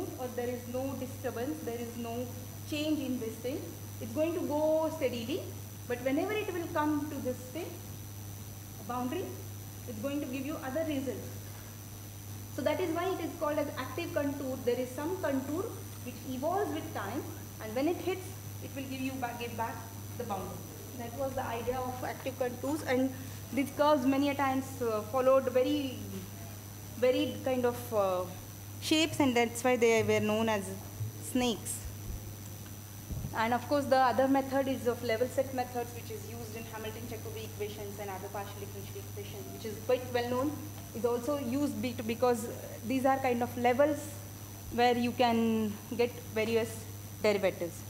there is no disturbance, there is no change in this thing. It's going to go steadily, but whenever it will come to this thing, boundary, it's going to give you other results. So that is why it is called as active contour. There is some contour which evolves with time, and when it hits, it will give you back, give back the boundary. That was the idea of active contours, and these curves many a times uh, followed very varied kind of uh, shapes, and that's why they were known as snakes. And of course, the other method is of level set methods, which is used in Hamilton-Jacobi equations and other partial differential equations, which is quite well known. Is also used because these are kind of levels where you can get various derivatives.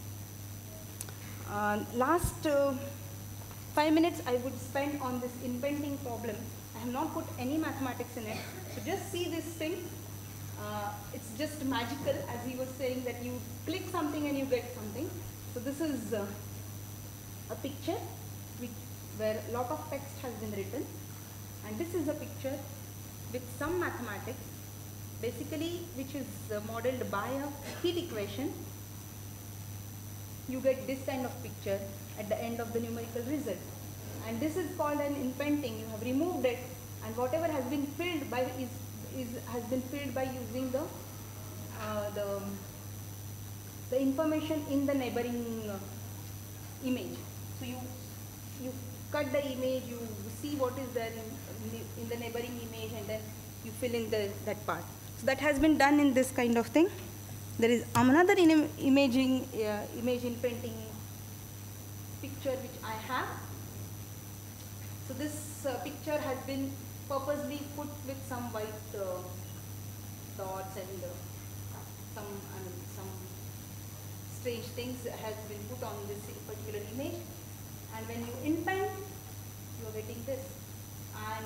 Uh, last uh, five minutes I would spend on this inventing problem. I have not put any mathematics in it, so just see this thing. Uh, it's just magical, as he was saying, that you click something and you get something. So this is uh, a picture which, where a lot of text has been written, and this is a picture with some mathematics, basically which is uh, modeled by a heat equation. You get this kind of picture at the end of the numerical result, and this is called an inventing. You have removed it, and whatever has been filled by is is has been filled by using the uh, the the information in the neighboring uh, image. So you you cut the image, you see what is there in, in the neighboring image, and then you fill in the that part. So that has been done in this kind of thing. There is another in imaging uh, image inventing picture which I have. So this uh, picture has been purposely put with some white uh, dots and uh, some I mean, some strange things has been put on this particular image, and when you input, you are getting this. And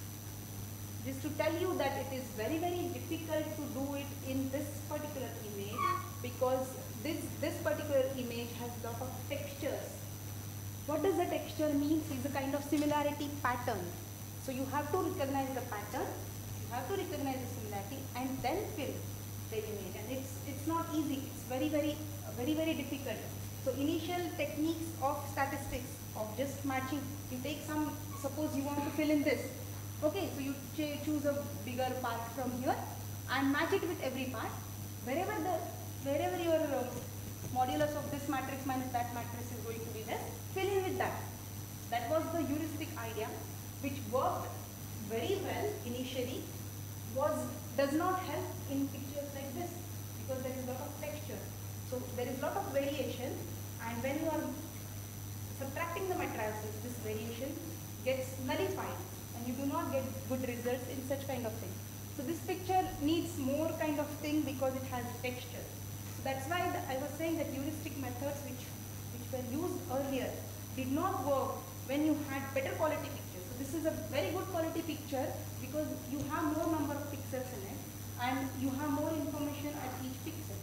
just to tell you that it is very very difficult to do it in this particular image, because this this particular image has lot of textures. What does the texture mean? It's a kind of similarity pattern. So you have to recognize the pattern, you have to recognize the similarity, and then fill the image. And it's it's not easy. It's very very very very difficult. So initial techniques of statistics of just matching. You take some. Suppose you want to fill in this. Okay, so you ch choose a bigger part from here and match it with every part. Wherever the wherever your uh, modulus of this matrix minus that matrix is going to be there, fill in with that. That was the heuristic idea, which worked very well initially. Was does not help in pictures like this, because there is a lot of texture. So there is a lot of variation, and when you are subtracting the matrices, this variation gets nullified, and you do not get good results in such kind of thing. So this picture needs more kind of thing because it has texture. So that's why the, I was saying that heuristic methods which, which were used earlier did not work when you had better quality pictures. So this is a very good quality picture because you have more number of pixels in it, and you have more information at each pixel.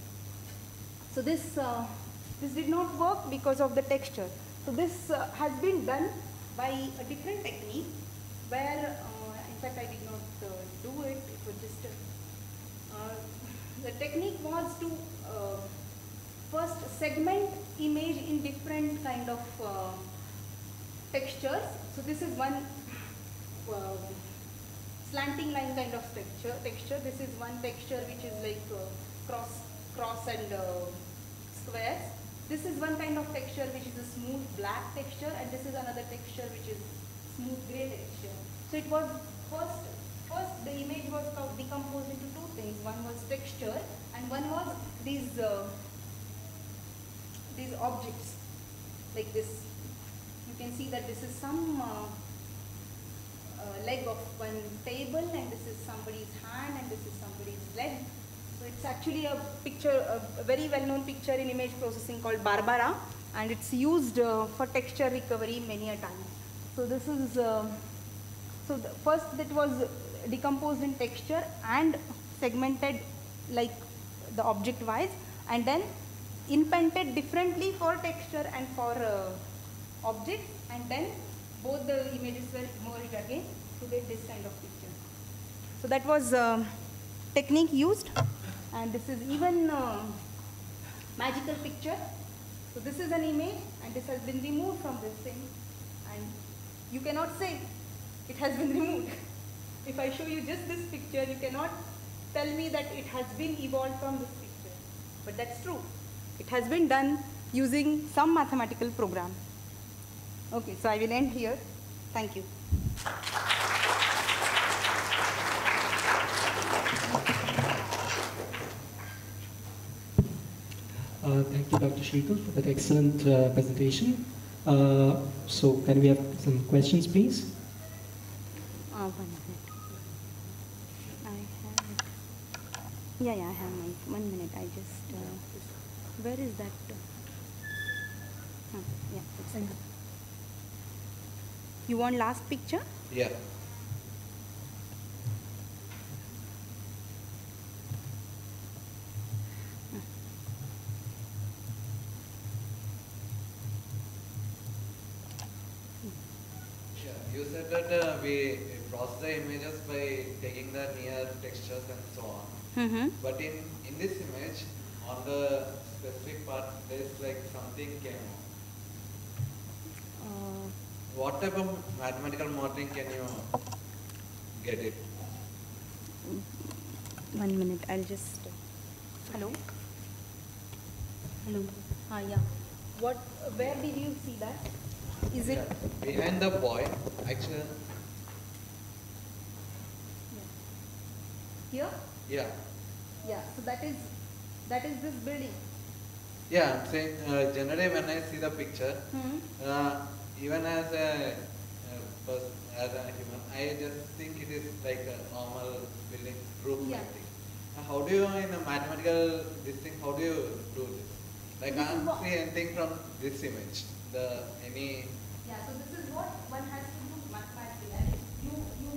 So this, uh, this did not work because of the texture. So this uh, has been done by a different technique, where, uh, in fact, I did not uh, do it. It was just, uh, uh, the technique was to uh, first segment image in different kind of uh, textures. So this is one uh, slanting line kind of texture. Texture. This is one texture which is like uh, cross, cross and uh, squares. This is one kind of texture which is a smooth black texture, and this is another texture which is smooth gray texture. So it was first, first the image was decomposed into two things. One was texture, and one was these uh, these objects like this. You can see that this is some uh, uh, leg of one table, and this is somebody's hand, and this is somebody's leg. So it's actually a picture, a very well-known picture in image processing called Barbara, and it's used uh, for texture recovery many a time. So this is, uh, so the first that was decomposed in texture and segmented like the object wise, and then indented differently for texture and for uh, object, and then both the images were merged again to get this kind of picture. So that was uh, technique used. And this is even uh, magical picture. So this is an image and this has been removed from this thing, and you cannot say it has been removed. If I show you just this picture, you cannot tell me that it has been evolved from this picture. But that's true. It has been done using some mathematical program. Okay, so I will end here. Thank you. Uh, thank you, Doctor Sheetal, for that excellent uh, presentation. Uh, so, can we have some questions, please? Uh, one minute. I have it. Yeah, yeah, I have my one minute. I just. Uh, where is that? Uh, yeah, it's there. You want last picture? Yeah. You said that uh, we process the images by taking the near textures and so on. Mm-hmm. But in, in this image, on the specific part, there is like something came. Uh, What type of mathematical modeling can you get it? one minute. I'll just. Uh, hello. Hello. Ah, yeah. What? Where did you see that? Is it? Yeah. Behind the boy, actually, Here? yeah. Yeah. So that is that is this building. Yeah, I'm saying uh, generally when I see the picture, Hmm. uh, even as a, a person, as a human, I just think it is like a normal building roof Yeah. like thing. Uh, how do you, in a mathematical this thing, how do you do this? Like This I is can't what- see anything from this image. The any Yeah. So this is what one has to do mathematically. I mean, you you.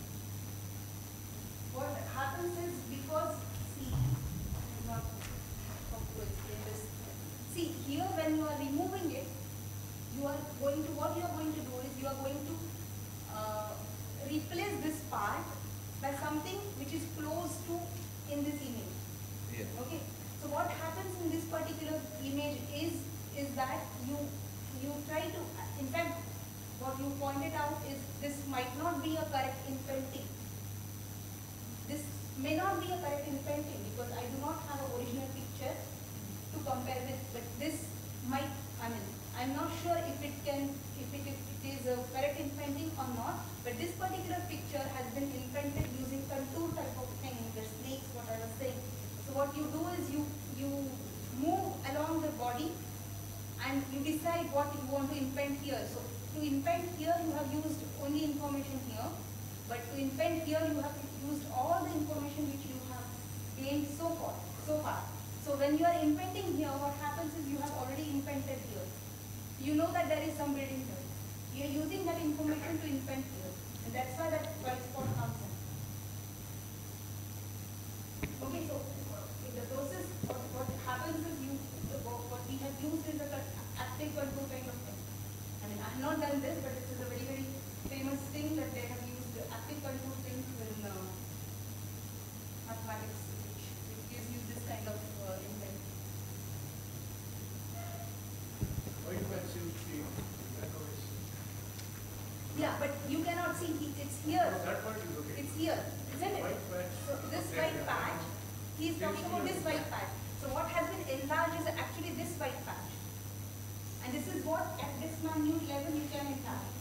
What happens is because see, I'm not how to explain this. See here when you are removing it, you are going to what you are going to do is you are going to uh, replace this part by something which is close to in this image. yeah. Okay. So what happens in this particular image is is that you you try to, in fact, what you pointed out is this might not be a correct inpainting. This may not be a correct inpainting because I do not have an original picture to compare with, but this might, I mean, I'm not sure if it can, if it, if it is a correct inpainting or not, but this particular picture has been imprinted using contour type of thing, the snakes, what I was saying. So what you do is you, you move along the body and you decide what you want to imprint here. So to imprint here, you have used only information here, but to imprint here, you have used all the information which you have gained so far. So far. So when you are imprinting here, what happens is you have already imprinted here. You know that there is some building here. You are using that information to imprint here, and that's why that white spot comes in. Okay, so in the process, what, what happens is you, what we have used is a active control kind of thing. I mean, I have not done this, but this is a very, very famous thing that they have used active control things in uh, mathematics, which, which gives you this kind of uh, intent. Yeah, but you cannot see, it's here. It's here, isn't it? So this white patch, he is talking about this white patch. So what has been enlarged is actually this white patch. And this is what at this minute level you can enlarge.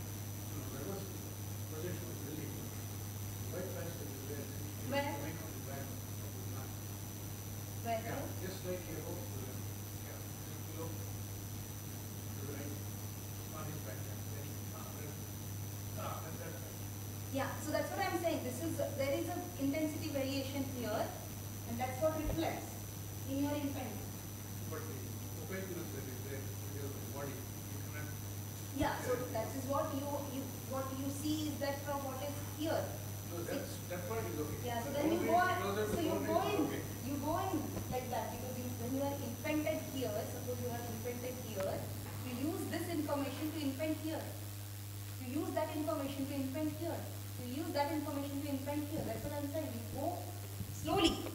Where? Where? Just like your home program. Yeah. Just below. To the right. On his back. Ah, that's that. Yeah, so that's what I'm saying. This is, there is an intensity variation here, and that's what reflects in your imprint. But the opaqueness that is there in your body, you cannot. Yeah, so that is what you, you what you see is that from what is here. No, that's, that part is okay. Yeah, so The then you bone go, is closer to so you bone go is in, okay. you go in like that because you, when you are imprinted here, suppose you are imprinted here, you use this information to imprint here. You use that information to imprint here. You use that information to imprint here. That's what I'm saying. You go slowly and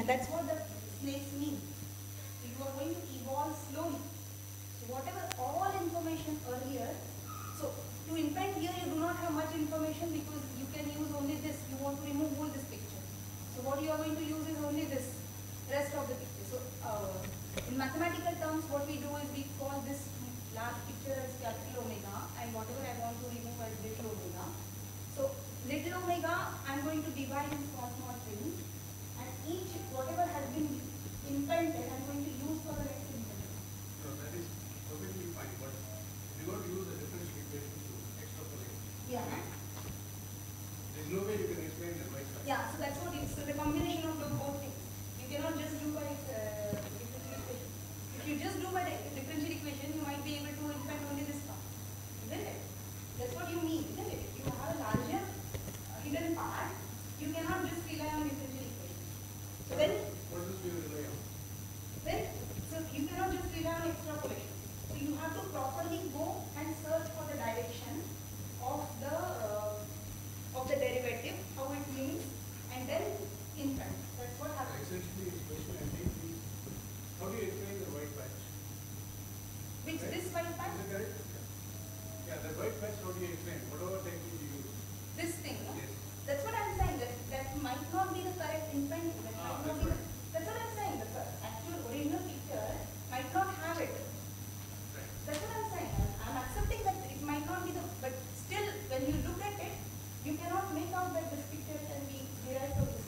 And that's what the snakes mean. So you are going to evolve slowly. So whatever all information earlier, so to implant here you do not have much information because you can use only this. You want to remove all this picture. So what you are going to use is only this, rest of the picture. So uh, in mathematical terms, what we do is we call this large picture as capital omega, and whatever I want to remove as little omega. So little omega, I'm going to divide in small small things, and each whatever has been implanted, I'm going to use for the next implant. No, that is perfectly fine, but you got to use the differential equation to extrapolate. Yeah. There's no way you can explain the right side. Yeah. So that's what it's the combination of the both things. You cannot just do by uh, differential equation. If you just do by the differential equation, you might be able to implement only this part, isn't it? That's what you mean, isn't it? If you have a larger uh, hidden part, you cannot just rely on differential equation. So then, What does we rely on? then, so you cannot just rely on extrapolation. So you have to properly go and search for the direction of the uh, of the derivative, how it means, and then implement. That's what happens. Essentially, it's question I think is, how do you explain the white patch? Which Right? this white part, Is that correct? Yeah, the white patch, how do you explain? Whatever technique you use. this thing, no? Yes. That's what I'm saying. That that might not be the correct implant. That Ah, might not that's be the, right. that's what I'm saying. The cor- actual original picture might not have it. Right. That's what I'm saying. I'm, I'm accepting that it might not be the, but still, when you look at it, you cannot make out that this picture can be derived from this.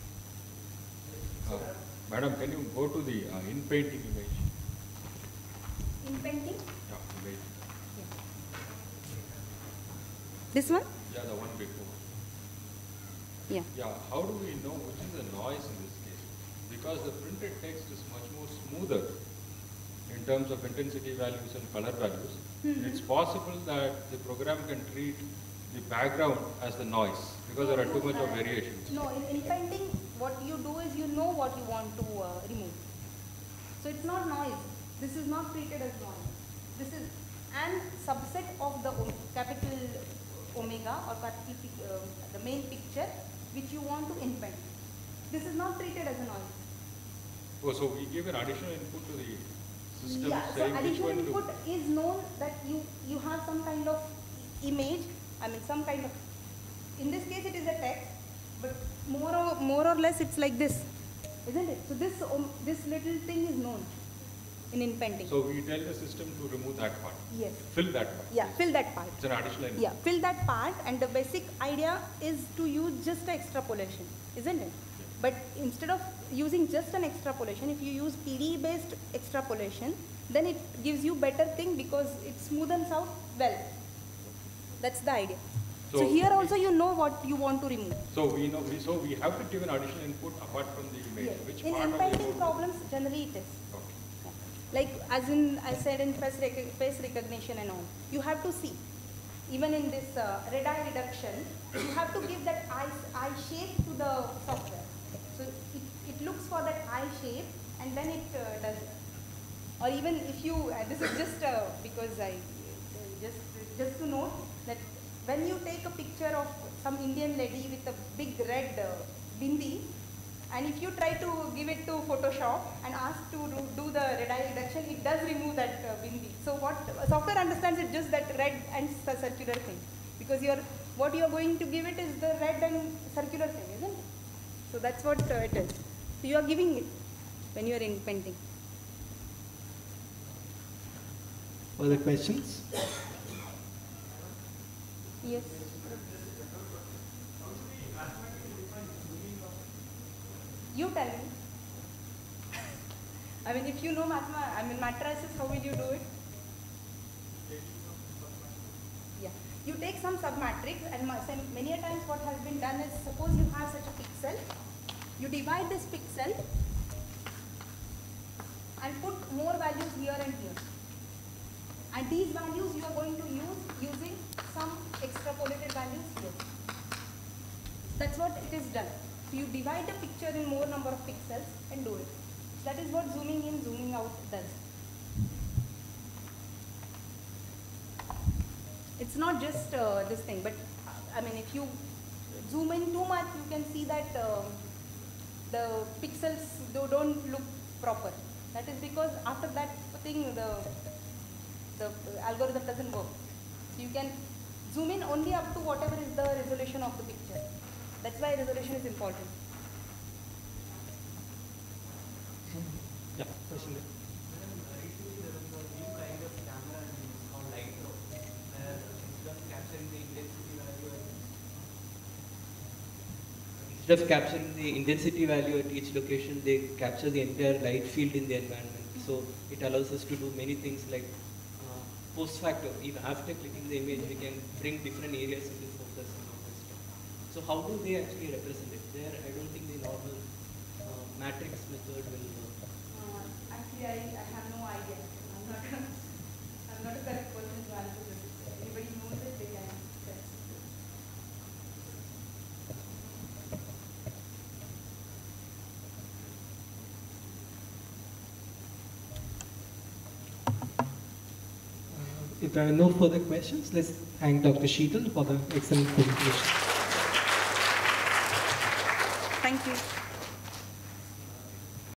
Uh, Madam, can you go to the uh, in-painting image? In painting, Yeah, image. this one. Yeah, the one before. Yeah. Yeah, how do we know which is the noise in this case? Because the printed text is much more smoother in terms of intensity values and color values. Mhm. It's possible that the program can treat the background as the noise because there are too much of variations. No, in, in painting, what you do is you know what you want to uh, remove. So it's not noise. This is not treated as noise. This is an subset of the o- capital omega or capital pic- uh, the main picture which you want to inpaint. This is not treated as a noise. Oh, so we give an additional input to the system Yeah, so saying which additional one input to... is known that you, you have some kind of image, I mean some kind of, in this case it is a text, but more or, more or less it's like this, isn't it? So this, um, this little thing is known in inpainting. So we tell the system to remove that part, Yes. fill that part. Yeah, fill that part. It's an additional input. Yeah, fill that part, and the basic idea is to use just an extrapolation, isn't it? But instead of using just an extrapolation, if you use P D E based extrapolation, then it gives you better thing because it smoothens out well. That's the idea. So, So- here also you know what you want to remove. So we know, we, so we have to give an additional input apart from the image. Yes. Which In part of the inpainting input? problems, generally it is. Okay. Like as in I said in face, rec- face recognition and all, you have to see. Even in this uh, red eye reduction, you have to give that eye, eye shape to the software. So it, it looks for that eye shape and then it uh, does it. Or even if you, uh, this is just uh, because I, uh, just, just to note that when you take a picture of some Indian lady with a big red uh, bindi, and if you try to give it to Photoshop and ask to do, do the red eye reduction, it does remove that uh, bindi. So what software understands it just that red and c- circular thing, because you're what you are going to give it is the red and circular thing, isn't it? So that's what uh, it is. So you are giving it when you are in painting. Further questions? Yes. You tell me. I mean, if you know mathema, I mean matrices, how will you do it? Yeah. You take some submatrix, and ma- some- many a times what has been done is, suppose you have such a pixel, you divide this pixel and put more values here and here. And these values you are going to use using some extrapolated values here. That's what it is done. So you divide the picture in more number of pixels and do it. That is what zooming in, zooming out does. It's not just uh, this thing, but uh, I mean, if you zoom in too much, you can see that uh, the pixels do- don't look proper. That is because after that thing, the, the algorithm doesn't work. So you can zoom in only up to whatever is the resolution of the picture. That's why resolution is important. Yeah, question there. Madam, recently there was a new kind of camera called Lightroom, where instead of capturing the intensity value, instead of capturing the intensity value at each location, they capture the entire light field in the environment. So it allows us to do many things like uh, post facto. Even after clicking the image, we can bring different areas into focus and all this stuff. So how do they actually represent it? There, I don't think the normal uh, matrix method will work. Uh, actually, I, I have no idea. I'm not, I'm not a correct person to answer this. Everybody knows it, they can test. Uh, if there are no further questions, let's thank Doctor Sheetal for the excellent presentation. Thank you.